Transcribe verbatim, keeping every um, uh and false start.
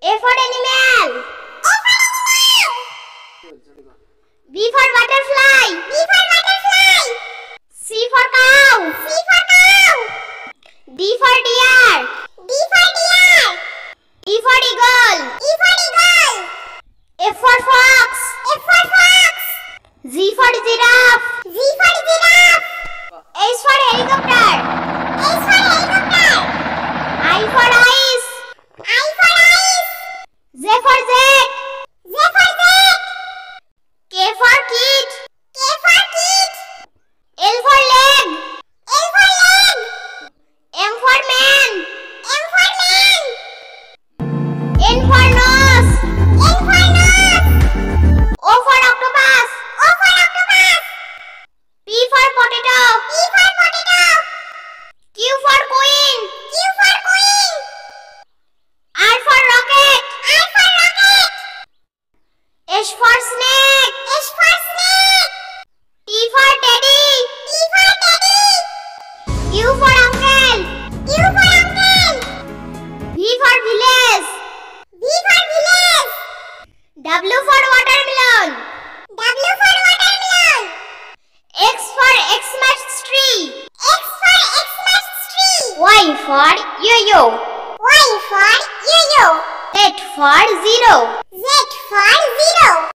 A for animal. A for animal. B for butterfly. B for butterfly. C for cow. C for cow. D for deer. D for deer. E for eagle. E for eagle. F for fox. F for fox. G for giraffe. G for giraffe. H for helicopter. H for helicopter. I for ice. I for ice. Z for jet. Z for jet. K for kit. K for kit. L for leg. L for leg. M for man. M for man. N for nose. N for nose. O for octopus. O for octopus. P for potato. P for potato. Q for queen. Q for queen. R for rocket. R for rocket. S for snake. S for snake. T for teddy. T for teddy. U for uncle. U for uncle. V for village. V for village. W for watermelon. W for watermelon. X for Xmas tree. X for Xmas tree. Y for yo-yo. Y for yo-yo. Z for zero. Z for zero.